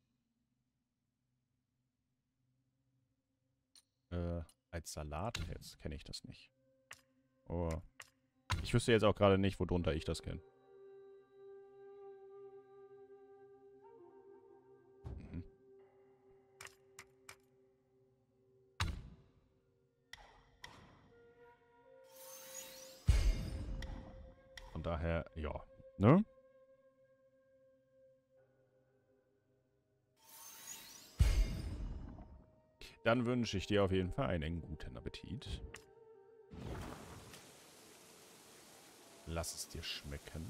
äh, als Salat jetzt kenne ich das nicht. Oh. Ich wüsste jetzt auch gerade nicht, worunter ich das kenne. Mhm. Von daher, ja. Ne? Dann wünsche ich dir auf jeden Fall einen guten Appetit. Lass es dir schmecken.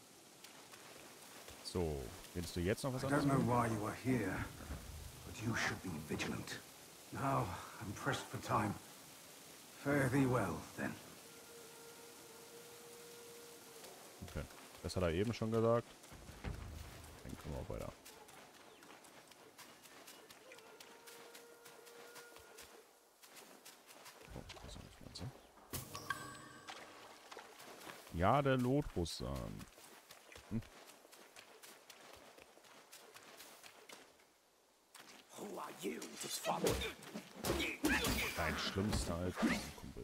So, willst du jetzt noch was I anderes don't know machen? why you are here, but you should be vigilant. Now, I'm pressed for time. Fare thee well, then. Okay. Das hat er eben schon gesagt. Dann kommen wir auch weiter. Oh, das ist eine Pflanze. Ja, der Lotussamen. Hm. Who are you to follow? Dein schlimmster Albtraum, Kumpel.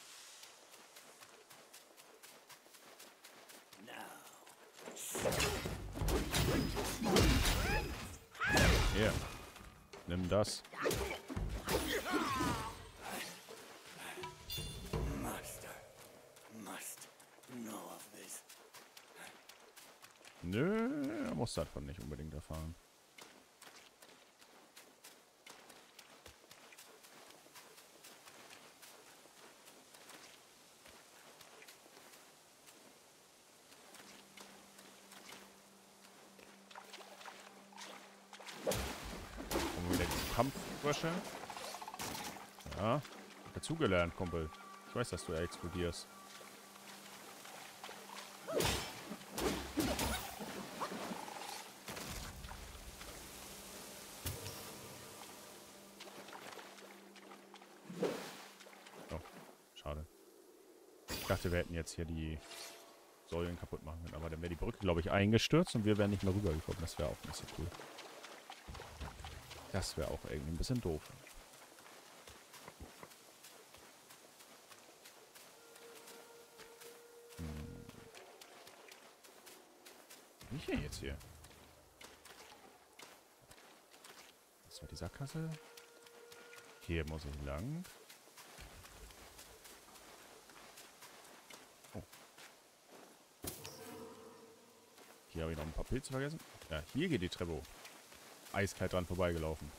Hier. Nimm das. Master must know of this. Nö, er muss davon nicht unbedingt erfahren. Kampffrösche. Ja. Dazugelernt, Kumpel. Ich weiß, dass du explodierst. Oh, schade. Ich dachte, wir hätten jetzt hier die Säulen kaputt machen können, aber dann wäre die Brücke, glaube ich, eingestürzt und wir wären nicht mehr rübergekommen. Das wäre auch nicht so cool. Das wäre auch irgendwie ein bisschen doof. Hm. Bin ich denn jetzt hier? Das war die Sackgasse. Hier muss ich lang. Oh. Hier habe ich noch ein paar Pilze vergessen. Ja, hier geht die Treppe hoch. Eiskalt dran vorbeigelaufen.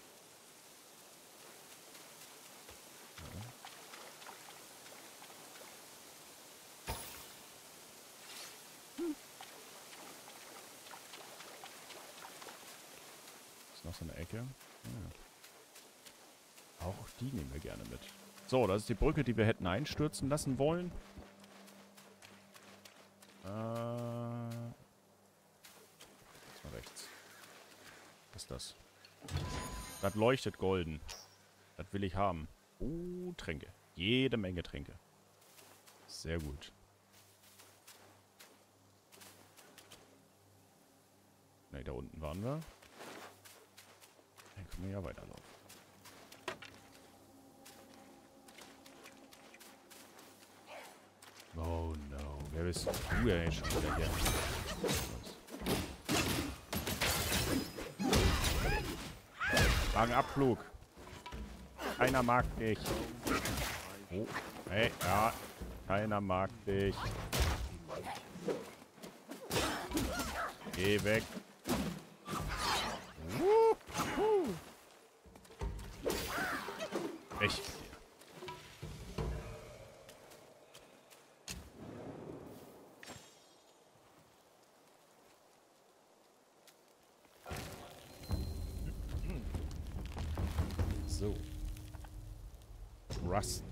Ja. Hm. Ist noch so eine Ecke. Ja. Auch die nehmen wir gerne mit. So, das ist die Brücke, die wir hätten einstürzen lassen wollen. Äh, jetzt mal rechts. Was ist das? Das leuchtet golden. Das will ich haben. Oh, Tränke. Jede Menge Tränke. Sehr gut. Ne, da unten waren wir. Dann können wir ja weiterlaufen. Oh no. Wer bist du denn schon wieder hier? Wagenabflug. Keiner mag dich. Oh, hey, ja. Keiner mag dich. Geh weg. Echt. So. Rust.